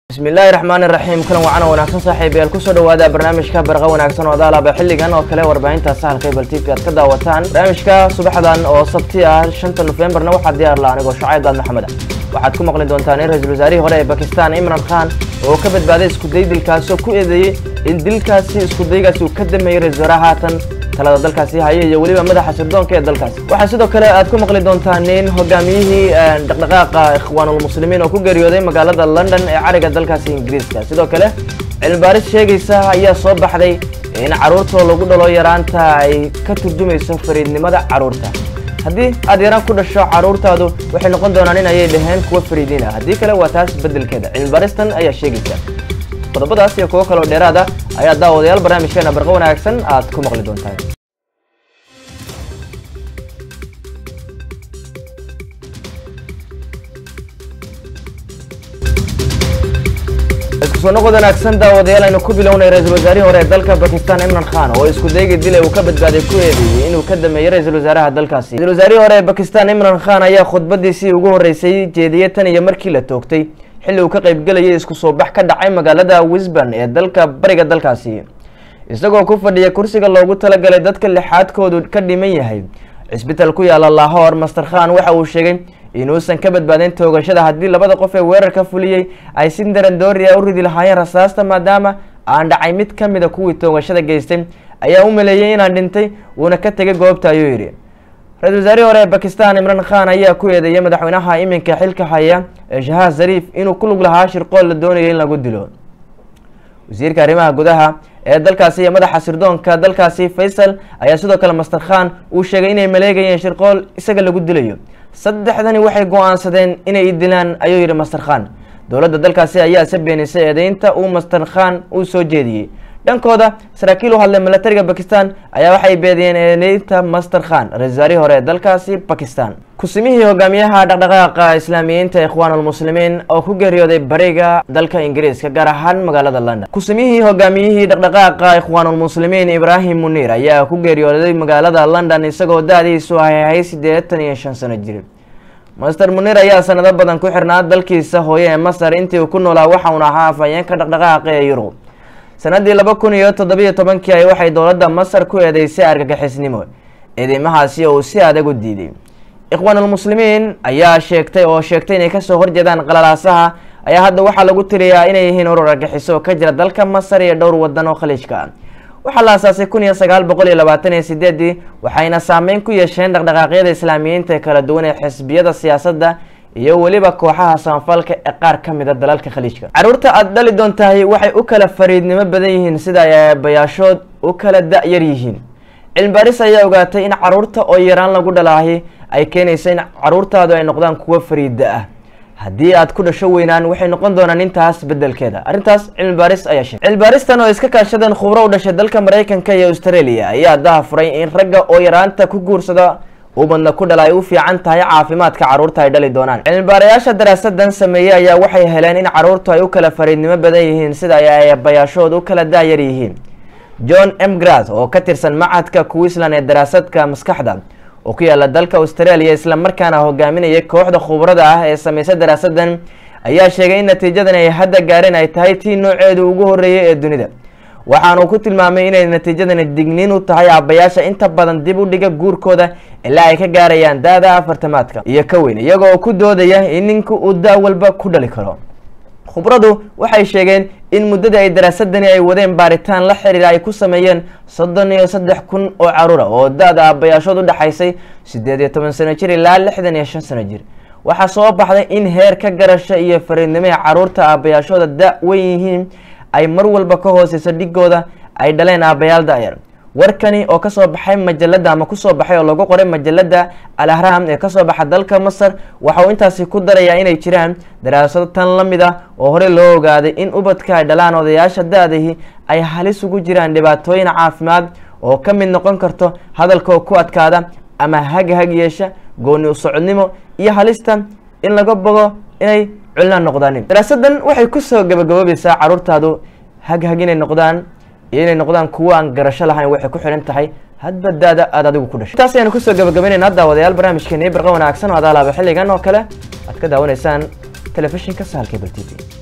بسم الله الرحمن الرحيم كلام وعنا وناكسن صاحبي الكسر وهذا برنامج كبرغة وناكسن وهذا بحلقان وكله 40 ساعة كيبل تي في كذا وتان برنامج كصباحدان أو سبتي 5 نوفمبر نوحد ديار لا أنا شعيب محمد waxaad ku maqli doontaan ra'iisul wasaarihii hore ee Pakistan Imran Khan oo ka badbaaday isku day dilkaas oo ku eedeeyay in dilkaasi isku daygaasi uu ka dameeyay ra'iisul wasaaraha talada dalkaasi hayay iyo waliba madaxa sirdoonka ee dalkaasi waxa sidoo kale aad ku maqli doontaan in hogaamiyihii dhaqdhaqaaqa ikhwaanul muslimiin oo ku geeriyooday magaalada London ee cariga dalkaasi Ingiriiska sidoo kale cilmi baaris sheegaysa ayaa soo baxday in caruurta lagu dhalo yaraanta ay ka turjumayso fariidnimada caruurta haddii aad yaraan ku dhasho caruurtaadu waxay noqon doonaan in ay dhahaan kuwa fariidin ah haddii kale waa taas bedelkeeda cilmi baaristan ayaa sheegaysa qodobadaas iyo kuwa kale oo dheeraad ah ayaa daawadayaal barnaamijkeena barqa wanaagsan aad ku maqli doontaan soo noqod wanaagsan daawadayaal aynu ku bilownay ra'iisul wasaarihii hore ee dalka Pakistan Imran Khan oo isku dayay dilay uu ka badbaaday ku eedeeyay inuu ka dameeyay ra'iisul wasaaraha dalkaasi ra'iisul wasaarihii hore ee Pakistan Imran Khan ayaa khudbadiisii ugu horeysay jeediyay tan iyo markii la toogtay xilli uu ka qayb galayay isku soo bax ka dhacay magaalada Wisbon ee dalka bariga dalkaasi isagoo ku fadhiya kursiga loogu talagalay dadka lixaadkoodu ka dhiman yahay isbitaal ku yaala Lahore Master Khan waxa uu sheegay inuusan ka badbaadin toogashada haddii labada qof ee weerarka fuliyay ay si daran dooriya u ridi lahaayeen rasaasta maadaama aan dhacay mid ka mid ah kuwii toogashada geystay ayaa u maleeyay inaan dhintay uuna ka tagay goobta ayuu yiri ra'iisul wasaarihii hore ee Pakistan Imran Khan ayaa ku eedeeyay madaxweynaha iminka xilka haya Shahbaz Sharif inuu ku lug lahaa shirqool la doonayay in lagu dilo wasiirka arrimaha gudaha ee dalkaasi iyo madaxa sirdoonka dalkaasi Faisal ayaa sidoo kale Master Khan uu sheegay inay maleegayeen shirqool isaga lagu dilayo saddexdani waxay go'aansadeen inay dilaan ayuu yiri Master Khan dawladda dalkaasi ayaa sabeenisay eedeynta uu Master Khan uu soo jeediyay dhankooda saraakiil u hadlay militariga Pakistan ayaa waxay beediyeen eedeynta Master Khan ra'iisul wasaarihii hore ee dalkaasi Pakistan kusimihii hogaamiyaha dhaqdhaqaaqa islaamiyiinta ikhwaanul muslimiin oo ku geeriyooday bariga dalka Ingiriiska gaar ahaan magaalada London kusimihii hogaamiyihii dhaqdhaqaaqa ikhwaanul muslimiin Ibrahim Munir ayaa ku geeriyooday magaalada London isagoo da'diisu ahay 85 sano jir Master Munir ayaa sanado badan ku xirnaa dalkiisa hooyo ee Masar intii uu ku noolaa waxa uu ahaa afayeenka dhaqdhaqaaqa ee Yurub sanadii 2017 ay waxay dawladda Masar ku eedeysay argagixisnimo eedeymahaasi oo si adag u diiday ikhwaanul muslimiin ayaa sheegtay inay ka soo horjeedaan qalalaasaha ayaa hadda waxa lagu tiriyaa inay yihiin urur argagixiso ka jira dalka Masar iyo dhowr wadan oo khaliijka waxa la aasaasay 1928 waxayna saameyn ku yeesheen dhaqdhaqaaqyada islaamiyiinta ee kala duwan ee xisbiyada siyaasadda iyo waliba kooxaha samafalka ee qaar ka mid ah dalalka khaliijka caruurta aad dhali doontahay waxay u kala fariidnimo badan yihiin sida ay bayaashood u kala da'yar yihiin cilmi baaris ayaa ogaatay in caruurta oo yaraan lagu dhalaahay ay keenayso in caruurtaadu ay noqdaan kuwa fariida ah haddii aad ku dhasho weynaan waxay noqon doonaan intaas bedelkeeda arrintaas cilmi baaris ayaa sheegay cilmi baaristan oo iska kaashadeen khubaro u dhashay dalka Mareykanka iyo Australia ayaa daahfuray in ragga oo yaraanta ku guursada ubadna ku dhalay u fiican tahay caafimaadka caruurta ay dhali doonaan cilmi baarayaasha daraasadan sameeyay ayaa waxay heleen in caruurtu ay u kala fariidnimo badan yihiin sida ay bayaashood u kala daayar yihiin John M. Grass oo ka tirsan macadka Queensland ee daraasadka maskaxda oo ku yaala dalka Australia isla markaana hogaaminaya kooxda khubarada ah ee sameysay daraasadan ayaa sheegay in natiijadan ay hadda gaareen ay tahay tii nooceedu ugu horeeyay ee dunida waxaanu ku tilmaamay inay natiijadan digniin u tahay aabayaasha inta badan dib u dhiga guurkooda ilaa ay ka gaarayaan da'da afartamaadka iyo ka weyn iyagoo ku doodaya in ninku uu da walba ku dhali karo khubradu waxay sheegeen in muddada ay daraasadani ay wadeen baaritaan la xiriir ay ku sameeyeen 33,000 oo caruur oo da'da aabayaashood u dhaxaysay 18 sano jir ilaa 65 sano jir waxa soo baxday in heer ka garasho iyo fariidnimo ee caruurta aabayaashooda da weyn yihiin ay mar walba ka hooseyso dhigooda ay dhaleen aabayaal da'yar warkani oo ka soo baxay majalada ama ku soo baxay oo lagu qoray majalada Al-Ahram ee ka soo baxay dalka Masar waxa uu intaasi ku darayaa inay jiraan daraasado tan la mid ah oo hore loo ogaaday in ubadka ay dhalaan odayaasha da'dahi ay halis ugu jiraan dhibaatooyin caafimaad oo ka mid noqon karto hadalka ku adkaada ama hag yeesha gooni u socodnimo iyo halista in laga bogo inay culna noqdaan daraasadan waxay ku soo gabagaboobaysaa caruurtaadu hag inay noqdaan kuwa aan garasho lahayn waxay ku xiran tahay hadba daada aad adigu ku dhashay taas ayaan ku soo gabagabeynaa daawadayaal barnaamijkeena barqa wanaagsan oo adaalaaba xilligan oo kale aad ka daawanaysaan telefishinka Sahal Cable TV